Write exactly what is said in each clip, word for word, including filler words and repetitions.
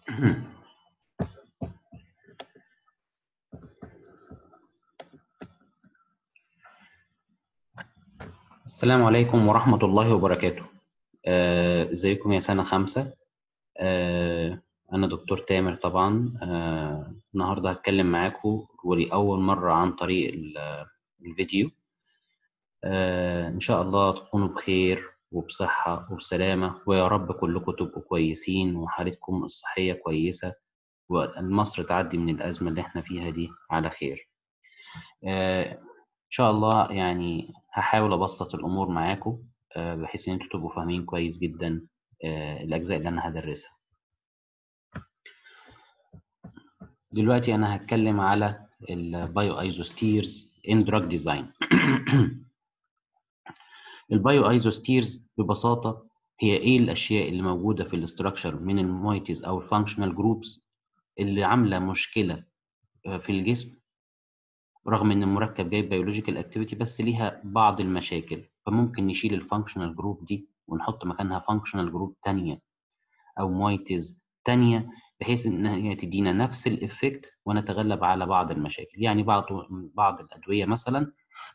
السلام عليكم ورحمة الله وبركاته. آه، ازيكم يا سنة خمسة. آه، أنا دكتور تامر طبعا. آه، النهاردة هتكلم معاكم ولأول مرة عن طريق ال- الفيديو. آه، إن شاء الله تكونوا بخير وبصحة وبسلامة، ويا رب كلكم تبقوا كويسين وحالتكم الصحية كويسة، ومصر تعدي من الأزمة اللي احنا فيها دي على خير. آه، إن شاء الله يعني هحاول أبسط الأمور معاكم، آه، بحيث إن أنتوا تبقوا فاهمين كويس جدا آه، الأجزاء اللي أنا هدرسها. دلوقتي أنا هتكلم على البايو ايزوستيرز in drug design. البايو ايزوستيرز ببساطة هي إيه الأشياء اللي موجودة في الاستراكشر من المويتيز أو الفانكشنال جروبس اللي عاملة مشكلة آه، في الجسم، رغم ان المركب جايب بيولوجيكال اكتيفيتي بس ليها بعض المشاكل، فممكن نشيل الفانكشنال جروب دي ونحط مكانها فانكشنال جروب تانية او مويتيز تانية، بحيث ان هي تدينا نفس الافكت ونتغلب على بعض المشاكل. يعني بعض بعض الادويه مثلا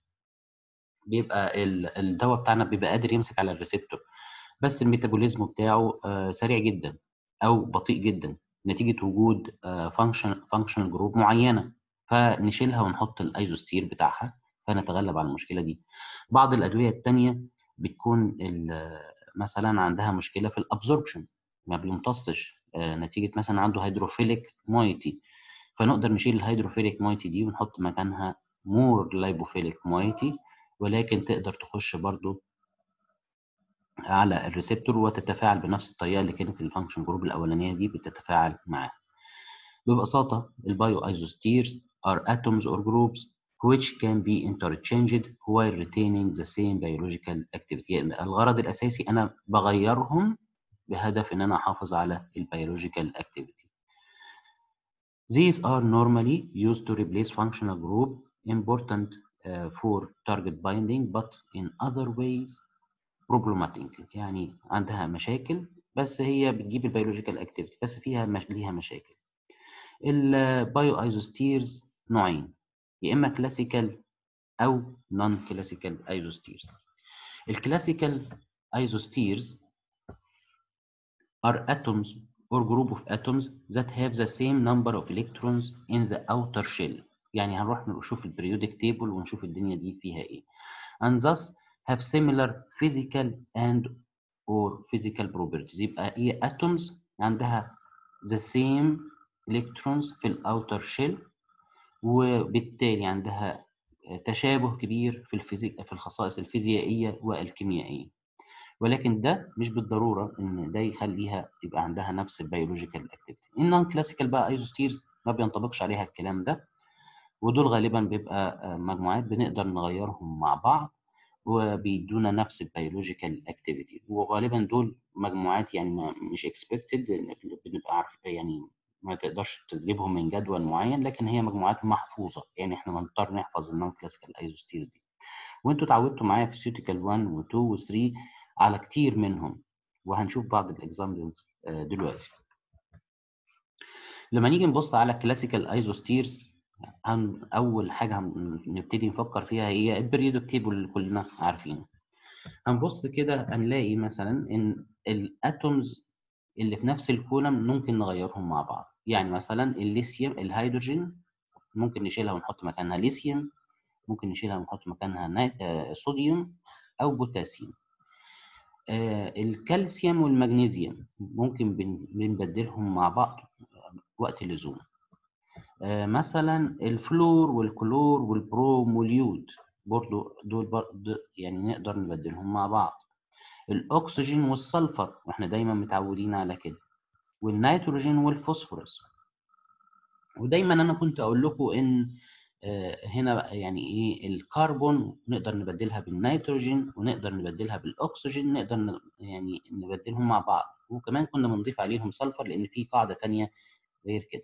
بيبقى ال- الدواء بتاعنا بيبقى قادر يمسك على الريسبتور، بس الميتابوليزم بتاعه آه، سريع جدا او بطيء جدا نتيجه وجود فانكشن فانكشنال جروب معينه، فنشيلها ونحط الايزوستير بتاعها فنتغلب على المشكله دي. بعض الادويه الثانيه بتكون ال- مثلا عندها مشكله في الابزوربشن، ما بيمتصش آه، نتيجه مثلا عنده هيدروفيليك مويتي، فنقدر نشيل الهيدروفيليك مويتي دي ونحط مكانها مور لايبوفيليك مويتي، ولكن تقدر تخش برضو على الريسبتور وتتفاعل بنفس الطريقه اللي كانت الفانكشن جروب الاولانيه دي بتتفاعل معاها. ببساطه البايو ايزوستيرز are atoms or groups which can be interchanged while retaining the same biological activity. يعني الغرض الاساسي انا بغيرهم بهدف ان انا احافظ على البيولوجيكال activity. These are normally used to replace functional group important uh, for target binding, but in other ways بروبلماتيك، يعني عندها مشاكل بس هي بتجيب البيولوجيكال اكتيفيتي بس فيها مش ليها مشاكل. البايو ايزوستيرز نوعين، يا اما كلاسيكال او نون كلاسيكال ايزوستيرز. الكلاسيكال ايزوستيرز are atoms or group of atoms that have the same number of electrons in the outer shell. يعني هنروح نشوف البريودك تيبل ونشوف الدنيا دي فيها ايه. and thus have similar physical and or physical properties. يبقى هي atoms عندها the same electrons في الاوتر شيل، وبالتالي عندها تشابه كبير في الفيزيك في الخصائص الفيزيائيه والكيميائيه، ولكن ده مش بالضروره ان ده يخليها يبقى عندها نفس البيولوجيكال اكتيفيتي. النون كلاسيكال بقى ايزوستيرز ما بينطبقش عليها الكلام ده، ودول غالبا بيبقى مجموعات بنقدر نغيرهم مع بعض وبيدونا نفس البيولوجيكال اكتيفيتي، وغالبا دول مجموعات يعني ما مش اكسبكتد، بنبقى عارف يعني ما تقدرش تجيبهم من جدول معين، لكن هي مجموعات محفوظه، يعني احنا بنضطر نحفظ النون كلاسيكال ايزوستير دي. وانتوا اتعودتوا معايا في سيوتيكال واحد و اتنين و تلاتة على كتير منهم، وهنشوف بعض الاكزامبلز دلوقتي. لما نيجي نبص على الكلاسيكال ايزوستيرز، هن اول حاجه هنبتدي نفكر فيها هي البريودك تيبل اللي كلنا عارفينه. هنبص كده هنلاقي مثلا ان الاتومز اللي في نفس الكولم ممكن نغيرهم مع بعض. يعني مثلا الليثيوم الهيدروجين ممكن نشيلها ونحط مكانها ليثيوم، ممكن نشيلها ونحط مكانها نا- آه، صوديوم او بوتاسيوم. آه، الكالسيوم والمغنيسيوم ممكن بن- بنبدلهم مع بعض وقت اللزوم. آه، مثلا الفلور والكلور والبروم واليود برضو دول برضو يعني نقدر نبدلهم مع بعض. الاكسجين والسلفر واحنا دايما متعودين على كده، والنيتروجين والفوسفورس. ودايما انا كنت اقول لكم ان آه، هنا بقى يعني ايه الكربون نقدر نبدلها بالنيتروجين ونقدر نبدلها بالاكسجين، نقدر ن- يعني نبدلهم مع بعض، وكمان كنا بنضيف عليهم سلفر لان في قاعده تانية غير كده.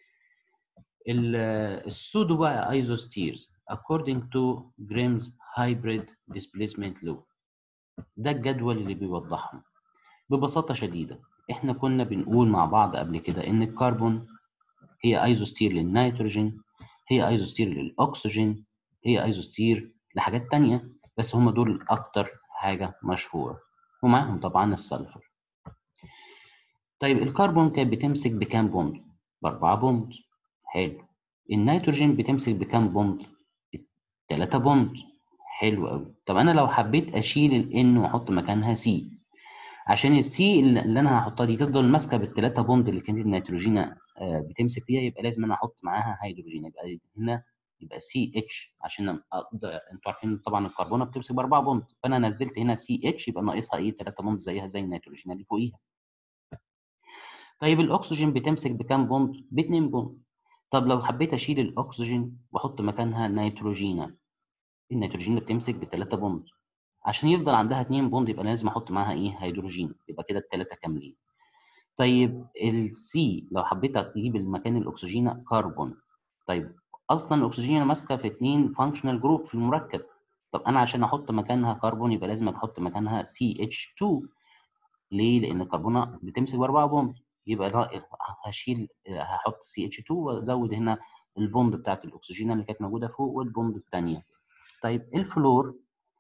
السودو بقى ايزوستيرز according to Grimm's hybrid displacement law. ده الجدول اللي بيوضحهم ببساطه شديده. احنا كنا بنقول مع بعض قبل كده ان الكربون هي ايزوستير للنيتروجين، هي ايزوستير للاكسجين، هي ايزوستير لحاجات تانية، بس هم دول اكتر حاجة مشهورة، ومعاهم طبعا السلفر. طيب الكربون كانت بتمسك بكام بوند؟ بأربعة بوند. حلو. النيتروجين بتمسك بكام بوند؟ تلاتة بوند. حلو قوي. طب انا لو حبيت اشيل الان واحط مكانها سي، عشان السي اللي انا هحطها دي تفضل ماسكه بالثلاثه بوند اللي كانت النيتروجينه آه، بتمسك فيها، يبقى لازم انا احط معاها هيدروجين، يبقى هنا يبقى سي اتش، عشان اقدر، انتوا عارفين طبعا الكربونه بتمسك باربعه بوند، فانا نزلت هنا سي اتش، يبقى ناقصها ايه؟ ثلاثه بوند زيها زي النيتروجين اللي فوقيها. طيب الاكسجين بتمسك بكام بوند؟ باتنين بوند. طب لو حبيت اشيل الاكسجين واحط مكانها نيتروجينه، النيتروجين اللي بتمسك بثلاثه بوند، عشان يفضل عندها اتنين بوند يبقى لازم احط معاها ايه؟ هيدروجين، يبقى كده الثلاثه كاملين. طيب السي لو حبيت اجيب المكان الاكسجين كربون، طيب اصلا الاكسجين ماسكه في اتنين فانكشنال جروب في المركب، طب انا عشان احط مكانها كربون يبقى لازم احط مكانها سي اتش اتنين. ليه؟ لان الكربونه بتمسك باربعه بوند، يبقى ده هشيل، هحط سي اتش اتنين وازود هنا البوند بتاعت الاكسجين اللي كانت موجوده فوق والبوند الثانيه. طيب الفلور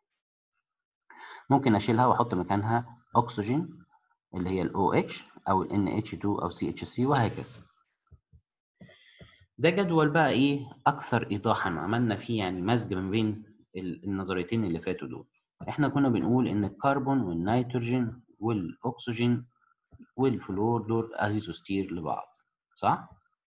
ممكن اشيلها واحط مكانها اكسجين اللي هي ال OH او ال إن إتش تو او سي اتش ثري وهكذا. ده جدول بقى ايه اكثر ايضاحا، عملنا فيه يعني مزج ما بين النظريتين اللي فاتوا دول. احنا كنا بنقول ان الكربون والنيتروجين والاكسجين والفلور دول ايزوستير لبعض، صح؟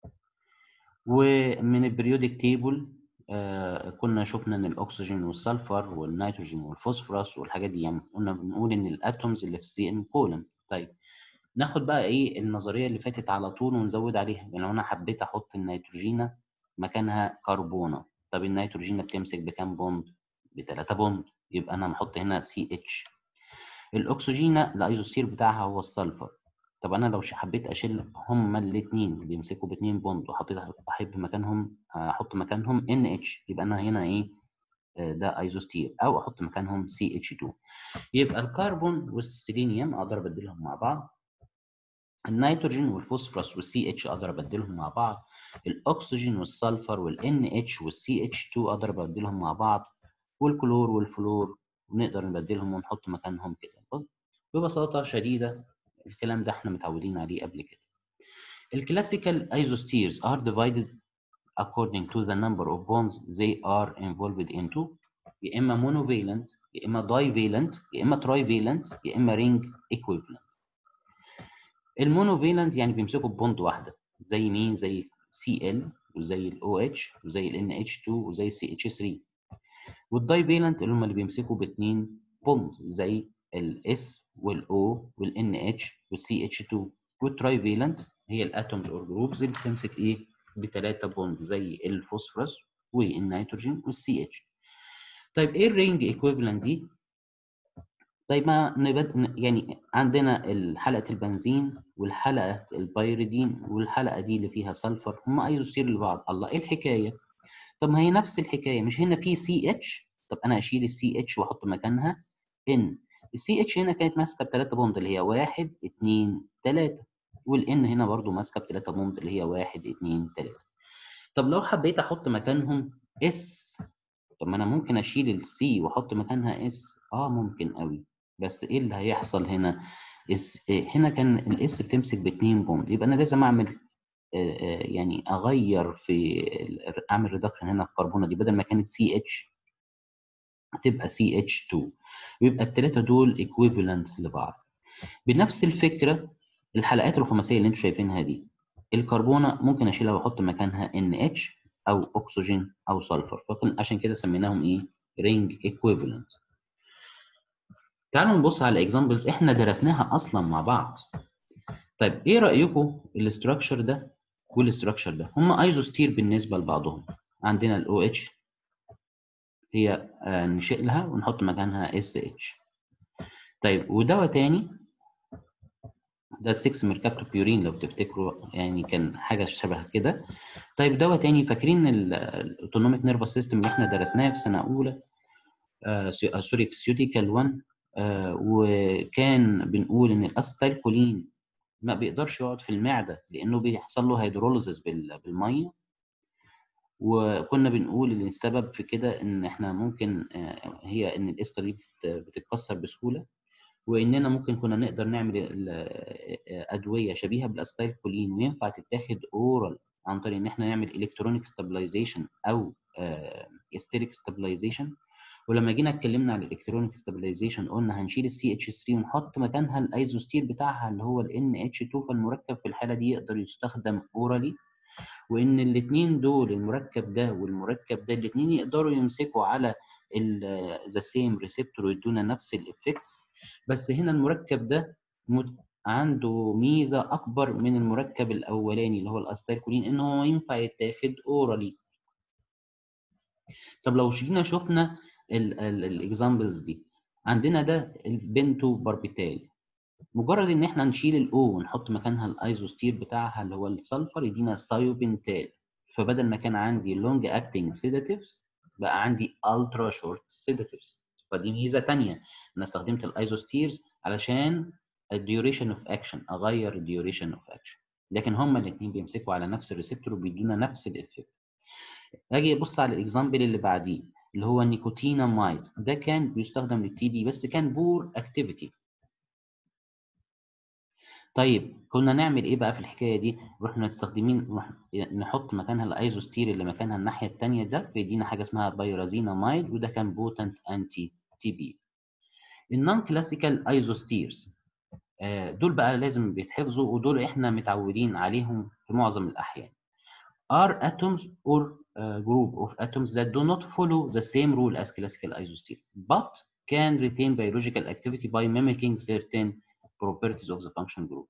ومن البريودك تيبل آه كنا شفنا ان الاكسجين والسلفر والنيتروجين والفوسفورس والحاجات دي، يعني كنا بنقول ان الاتومز اللي في السي ان كولن. طيب ناخد بقى ايه النظريه اللي فاتت على طول ونزود عليها، يعني لو انا حبيت احط النيتروجينه مكانها كربونه، طب النيتروجينه بتمسك بكام بوند؟ بتلاتة بوند، يبقى انا هحط هنا سي اتش. الاكسجينه الايزوستير بتاعها هو السلفر، طب انا لو حبيت اشيل هما الاثنين اللي بيمسكوا باتنين بوند وحطيت احب مكانهم احط مكانهم ان اتش، يبقى انا هنا ايه؟ ده ايزوستير، او احط مكانهم سي اتش اتنين. يبقى الكربون والسيلينيوم اقدر ابدلهم مع بعض، النيتروجين والفوسفورس والسي اتش اقدر ابدلهم مع بعض، الاكسجين والسلفر والان اتش والسي اتش اتنين اقدر ابدلهم مع بعض، والكلور والفلور نقدر نبدلهم ونحط مكانهم كده. ببساطه شديده الكلام ده احنا متعودين عليه قبل كده. الكلاسيكال ايزوستيرز are divided according to the number of bonds they are involved into، يا اما monovalent يا اما divalent يا اما trivalent يا اما ring equivalent. المونوفيلنت يعني بيمسكوا ببوند واحده، زي مين؟ زي سي ال وزي الاو اتش وزي الان اتش اتنين وزي السي اتش ثري. والدايفيلنت اللي هم اللي بيمسكوا باثنين بوند، زي الاس والاو والان اتش والسي اتش اتنين. والترايفيلنت هي الاتومز اور جروبز اللي بتمسك ايه؟ بثلاثه بوند، زي الفوسفورس والنيتروجين والسي اتش. طيب ايه الرينج ايكويفالنت دي؟ طيب ما نبت يعني عندنا حلقة البنزين والحلقة البيريدين والحلقة دي اللي فيها سلفر، هم ايزوستير لبعض. الله، ايه الحكاية؟ طب ما هي نفس الحكاية، مش هنا في سي اتش؟ طب انا اشيل السي اتش واحط مكانها ان. السي اتش هنا كانت ماسكة بثلاثة بوند اللي هي واحد اتنين تلاتة، والان هنا برضو ماسكة بثلاثة بوند اللي هي واحد اتنين تلاتة. طب لو حبيت احط مكانهم اس، طب ما انا ممكن اشيل السي واحط مكانها اس، اه ممكن قوي، بس ايه اللي هيحصل هنا؟ اس هنا كان الاس بتمسك باتنين بوند، يبقى انا لازم اعمل آه، آه، يعني اغير في ال- اعمل ريدكشن هنا. الكربونه دي بدل ما كانت سي اتش هتبقى سي اتش اتنين، ويبقى الثلاثه دول ايكويفالنت لبعض. بنفس الفكره الحلقات الخماسيه اللي انتم شايفينها دي، الكربونه ممكن اشيلها واحط مكانها ان اتش او اكسجين او سلفر، عشان كده سميناهم ايه؟ رينج ايكويفالنت. تعالوا نبص على اكزامبلز احنا درسناها اصلا مع بعض. طيب ايه رايكم الاستراكشر ده والاستراكشر ده؟ هم ايزوستير بالنسبه لبعضهم. عندنا الاو اتش هي آه نشيلها ونحط مكانها اس اتش. طيب ودواء تاني، ده ستة ميركابتوبيورين لو تفتكروا، يعني كان حاجه شبه كده. طيب دواء تاني، فاكرين الاوتونوميك نيرفس سيستم اللي احنا درسناه في سنه اولى؟ آه سوري، سيوتيكال واحد. آه وكان بنقول ان الاستايلكولين ما بيقدرش يقعد في المعده لانه بيحصل له هيدروليزس بالميه. وكنا بنقول ان السبب في كده ان احنا ممكن آه، هي ان الاستر دي بتت- بتتكسر بسهوله، واننا ممكن كنا نقدر نعمل ال- آه، ادويه شبيهه بالاستايل كولين وينفع تتاخد اورال عن طريق ان احنا نعمل الكترونيك ستابلايزيشن او استيريك ستابلايزيشن. ولما جينا اتكلمنا عن الالكترونيك ستابلايزيشن قلنا هنشيل السي اتش ثري ونحط مكانها الايزوستير بتاعها اللي هو الان اتش اتنين، فالمركب في الحاله دي يقدر يستخدم اورالي، وان الاثنين دول المركب ده والمركب ده الاثنين يقدروا يمسكوا على ذا سيم ريسبتور ويدونا نفس الافكت. بس هنا المركب ده عنده ميزه اكبر من المركب الاولاني اللي هو الاستايكولين، ان هو ينفع يتاخد اورالي. طب لو جينا شفنا الاكزامبلز دي، عندنا ده البنتو باربيتال، مجرد ان احنا نشيل الاو ونحط مكانها الايزوستير بتاعها اللي هو السلفر يدينا الثايوبنتال. فبدل ما كان عندي لونج اكتنج سيداتيفز بقى عندي الترا شورت سيداتيفز. فدي ميزه ثانيه، انا استخدمت الايزوستيرز علشان الديوريشن اوف اكشن، اغير الديوريشن اوف اكشن، لكن هما الاثنين بيمسكوا على نفس الريسبتور وبيدونا نفس الافكت. اجي ابص على الاكزامبل اللي بعديه اللي هو النيكوتينامايد، ده كان بيستخدم للتي بي بس كان بور اكتيفيتي. طيب كنا نعمل ايه بقى في الحكايه دي؟ رحنا مستخدمين نحط مكانها الايزوستير اللي مكانها الناحيه الثانيه، ده بيدينا حاجه اسمها بايرازينامايد وده كان بوتنت انتي تي بي. النون كلاسيكال ايزوستيرز دول بقى لازم بيتحفظوا، ودول احنا متعودين عليهم في معظم الاحيان. are atoms or uh, group of atoms that do not follow the same rule as classical isosphere but can retain biological activity by mimicking certain properties of the function group.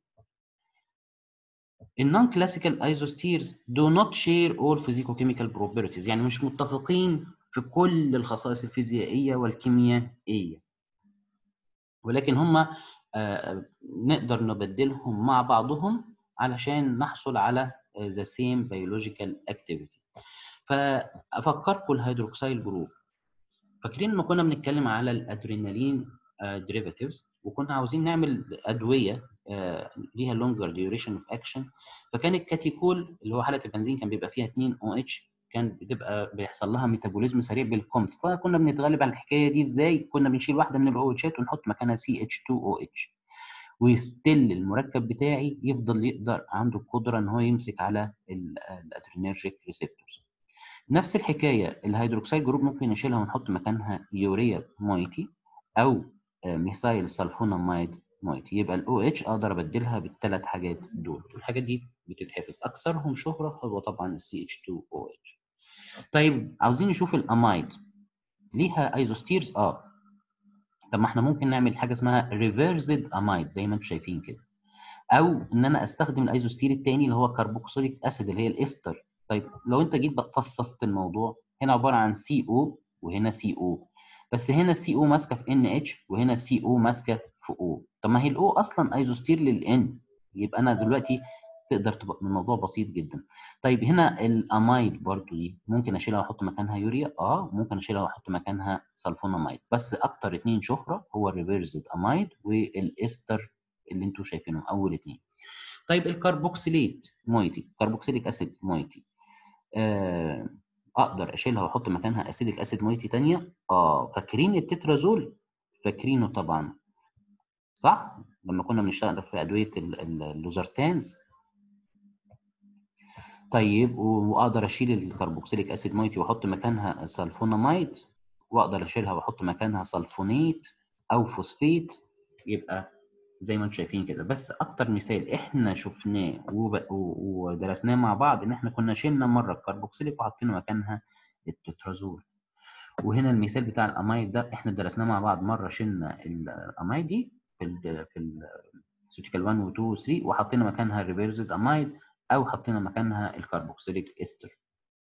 ال non-classical isospheres do not share all physicochemical properties، يعني مش متفقين في كل الخصائص الفيزيائية والكيميائية، ولكن هم آه، نقدر نبدلهم مع بعضهم علشان نحصل على the same biological activity. فافكركم الهيدروكسيل جروب، فاكرين لما كنا بنتكلم على الادرينالين ديريفاتيفز وكنا عاوزين نعمل ادويه آه، ليها لونجر ديوريشن اوف اكشن، فكان الكاتيكول اللي هو حاله البنزين كان بيبقى فيها اتنين او اتش، كان بتبقى بيحصل لها ميتابوليزم سريع بالكومت. فكنا بنتغلب على الحكايه دي ازاي؟ كنا بنشيل واحده من الاو اتشات ونحط مكانها سي اتش اتنين او اتش، ويستل المركب بتاعي يفضل يقدر عنده القدره ان هو يمسك على الادرينرجيك ريسبتورز. نفس الحكايه الهيدروكسيد جروب ممكن نشيلها ونحط مكانها يوريا مويتي او ميثايل سلفوناميد مويتي، يبقى الاو اتش اقدر ابدلها بالثلاث حاجات دول. الحاجات دي بتتحفظ، اكثرهم شهره هو طبعا السي اتش اتنين او اتش. طيب عاوزين نشوف الامايد ليها ايزوستيرز. اه طب ما احنا ممكن نعمل حاجه اسمها ريفرسد امايد زي ما انتم شايفين كده، او ان انا استخدم الايزوستير الثاني اللي هو كربوكسيليك اسيد اللي هي الاستر. طيب لو انت جيت بقى فصصت الموضوع، هنا عباره عن سي او وهنا سي او، بس هنا السي او ماسكه في ان اتش وهنا السي او ماسكه في او. طب ما هي الاو اصلا ايزوستير للان، يبقى انا دلوقتي تقدر تبقى الموضوع بسيط جدا. طيب هنا الامايد برضو دي ممكن اشيلها واحط مكانها يوريا، اه ممكن اشيلها واحط مكانها سلفوناميد، بس اكتر اتنين شهره هو الريفيرسد امايد والاستر اللي انتوا شايفينهم اول اتنين. طيب الكربوكسيليت مويتي، كربوكسيليك اسيد مويتي، آه اقدر اشيلها واحط مكانها اسيديك اسيد مويتي ثانيه. اه فاكرين التترازول؟ فاكرينه طبعا صح؟ لما كنا بنشتغل في ادويه اللوزرتانز. طيب واقدر اشيل الكربوكسيليك اسيد مويتي واحط مكانها سلفوناميد، واقدر اشيلها واحط مكانها سلفونيت او فوسفيت، يبقى زي ما انتم شايفين كده. بس اكتر مثال احنا شفناه ودرسناه مع بعض ان احنا كنا شلنا مره الكربوكسيليك وحطينا مكانها التترازول. وهنا المثال بتاع الامايد ده احنا درسناه مع بعض، مره شلنا الامايد دي في ال في السوتيكال واحد و اتنين و تلاتة وحطينا مكانها الريفيرسد امايد او حطينا مكانها الكربوكسيليك استر.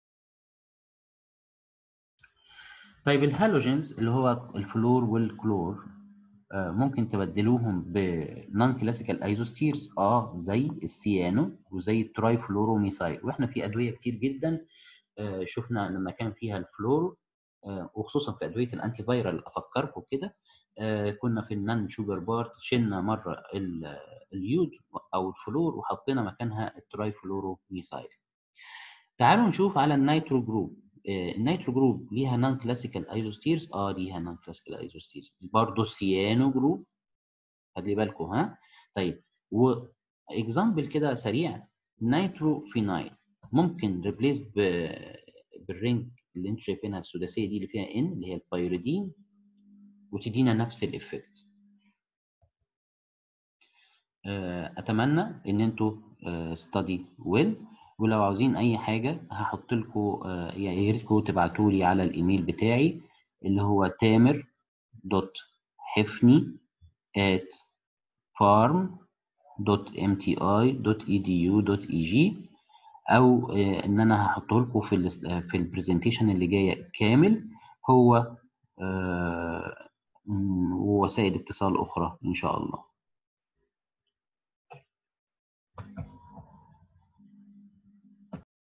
طيب الهالوجينز اللي هو الفلور والكلور ممكن تبدلوهم بنون كلاسيكال ايزوستيرز، اه زي السيانو وزي التراي فلوروميثايل. واحنا في ادويه كتير جدا آه شفنا لما كان فيها الفلور آه وخصوصا في ادويه الانتي فايرال افكركم كده آه كنا في النان شوجر بارت شلنا مره اليود او الفلور وحطينا مكانها التراي فلورو ميثايل. تعالوا نشوف على النيترو جروب. آه النيترو جروب ليها نان كلاسيكال ايزوستيرز، اه ليها نان كلاسيكال ايزوستيرز. برضه السيانو جروب، خلي بالكم ها. طيب و اكزامبل كده سريع، نيترو فينايل ممكن ريبليس بالرينج اللي انتوا شايفينها السداسيه دي اللي فيها ان اللي هي البيريدين وتدينا نفس الايفكت. اتمنى ان انتوا ستادي ويل، ولو عاوزين اي حاجه هحط لكم، يا ريتكم تبعتوا لي على الايميل بتاعي اللي هو تامر دوت حفني at pharm دوت ام تي اي دوت اي دي يو دوت اي جي، او ان انا هحطه لكم في ال في البرزنتيشن اللي جايه كامل، هو ووسائل اتصال اخرى ان شاء الله.